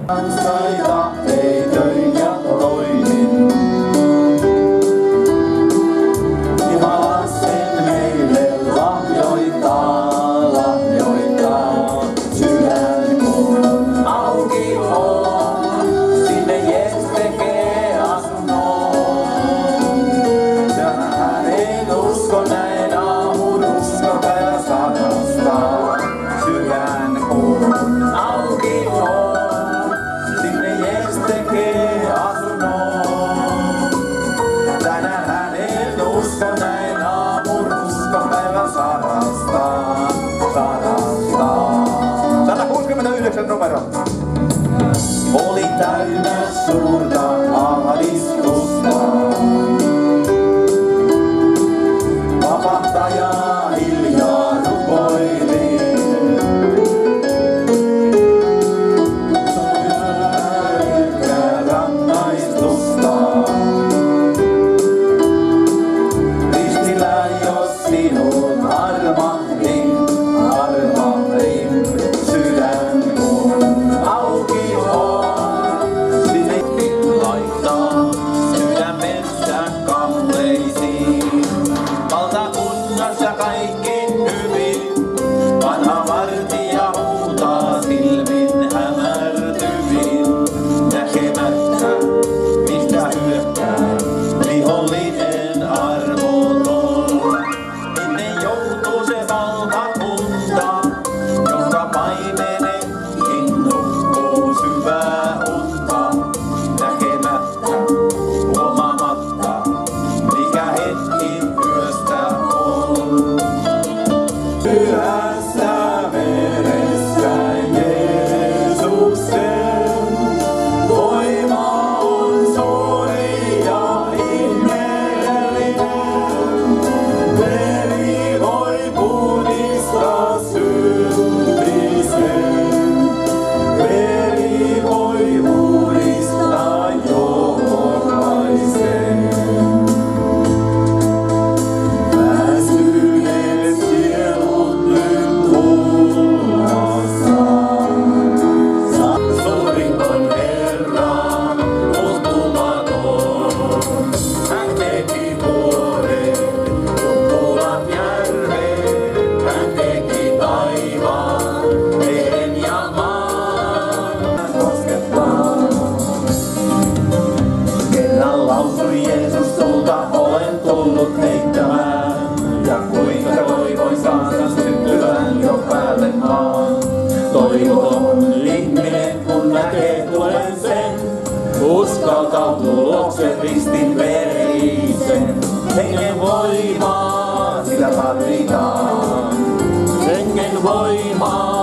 Saita ei töin ja toimin. Jumala sen meille lahjoittaa, lahjoittaa. Sydän kun auki on, sinne Jeesus tekee asunnon. Tänään en usko näin aamun, usko päivä sanasta. Sydän kun auki on, sinne Jeesus tekee asunnon. Tänään en usko näin aamun, usko päivä sanasta. 169 numero. Oli täynnä suurta ahdistusta. Vapahtaja hiljaa rukoili. Syrjää rangaistusta. Ristillä jos sinun armahdin, armahdin. Sydän kun auki on, sinne laittaa sydämensä kahleisiin. Valtakunnassa kaikki hyvin, vanha vartija huutaa silmin hämärtyvin. Näkemättä mistä hyökkää vihollinen armoton. Minne joutuu se valtakunta, jonka paimenekin nukkuu syvää unta. Näkemättä, huomaamatta, mikä hetki yöstä on. Pyhässä veressä Jeesuksen voima on suuri ja ihmeellinen. Veri voi puhdistaa syntisen. Veri voi uudistaa jokaisen. Väsyneet sielut nyt tulvassa. Suuri on Herra, muuttumaton. Hän teki vuoren, uppuvat järvet. Hän teki taivaan, veden ja maan. Hän koskettaa. Kerran lausui Jeesus, sulta olen tullut heittämään. Ja kuinka toivoisaansa syntyvän jo päälle maan. Toivoton ihminen, kun näkee tulen sen, uskaltautuu luokse ristin verisen. Hengen voimaa, sitä tarvitaan. Hengen voimaa.